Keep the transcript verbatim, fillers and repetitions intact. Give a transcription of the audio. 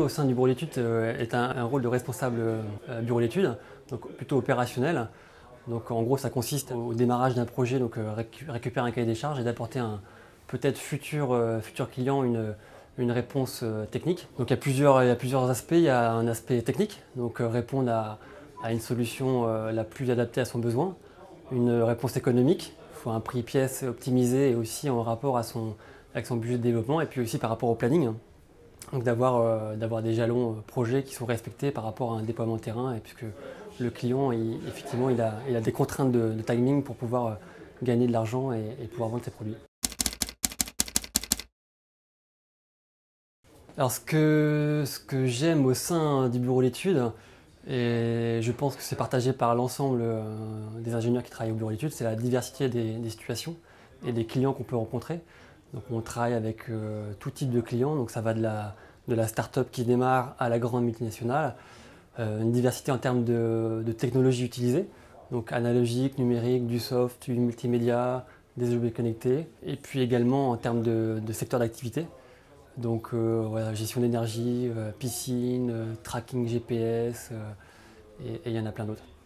au sein du bureau d'études est un, un rôle de responsable euh, bureau d'études, donc plutôt opérationnel. Donc en gros, ça consiste au démarrage d'un projet, donc euh, récu récupérer un cahier des charges et d'apporter un peut-être futur, euh, futur client une, une réponse euh, technique. Donc il y a plusieurs, il y a plusieurs aspects. Il y a un aspect technique, donc euh, répondre à, à une solution euh, la plus adaptée à son besoin. Une réponse économique, il faut un prix pièce optimisé et aussi en rapport à son, avec son budget de développement et puis aussi par rapport au planning. Donc d'avoir euh, d'avoir des jalons euh, projets qui sont respectés par rapport à un déploiement de terrain, et puisque le client, il, effectivement, il a, il a des contraintes de, de timing pour pouvoir euh, gagner de l'argent et, et pouvoir vendre ses produits. Alors ce que, ce que j'aime au sein du bureau d'études, et je pense que c'est partagé par l'ensemble euh, des ingénieurs qui travaillent au bureau d'études, c'est la diversité des, des situations et des clients qu'on peut rencontrer. Donc on travaille avec euh, tout type de clients, donc ça va de la, de la start-up qui démarre à la grande multinationale. Euh, une diversité en termes de, de technologies utilisées, donc analogique, numérique, du soft, du multimédia, des objets connectés, et puis également en termes de, de secteur d'activité. Donc euh, voilà, gestion d'énergie, euh, piscine, euh, tracking G P S, euh, et il y en a plein d'autres.